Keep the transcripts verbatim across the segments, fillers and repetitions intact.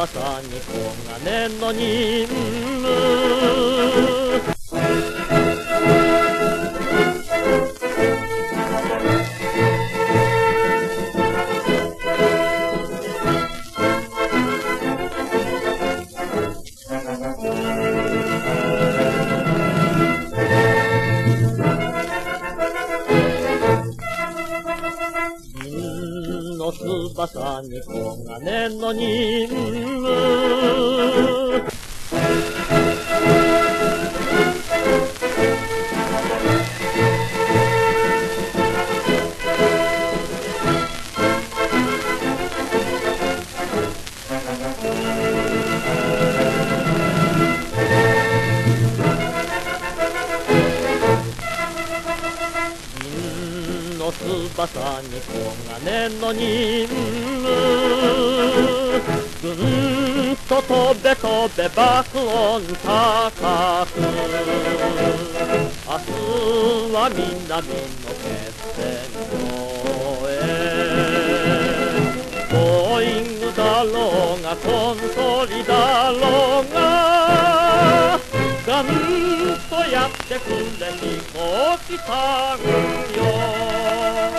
翼に黄金の任務。銀の翼に黄金の任務。銀の翼に黄金の任務。ぐんと飛べ飛べ爆音高く。明日は南の決戦場へ。ボーイングだろうがコンソリだろうが、ガンとやってくれ飛行機さんよ。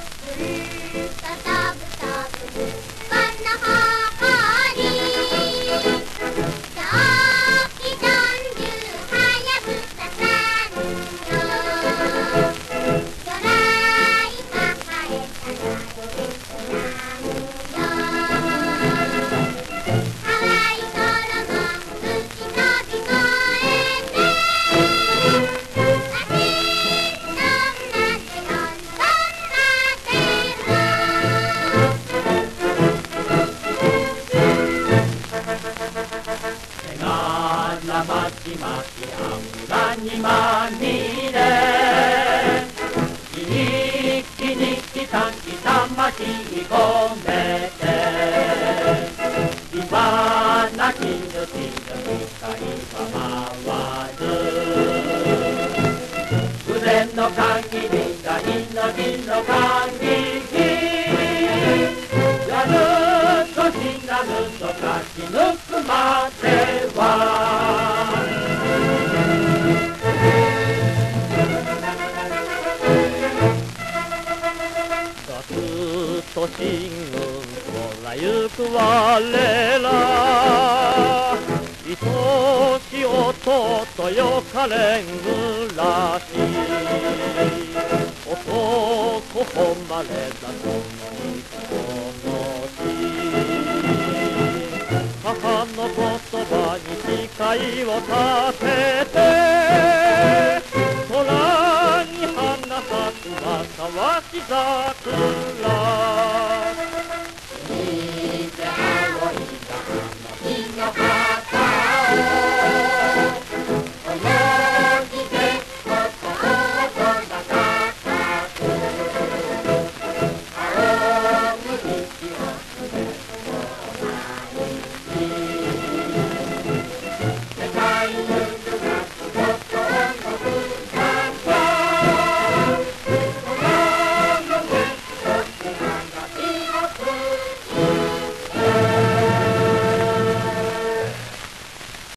まちまち油にまみれ、一気にきたきた巻き込めて、今なきぬきぬ機械は回る。腕の限りが命の限り、やるとしなると勝ち抜くまでは。都心軍空ゆく我ら、愛し弟とよかれん暮らし。男誉れだその人のし、母の言葉に誓いを立てて、空に花咲く若わし桜。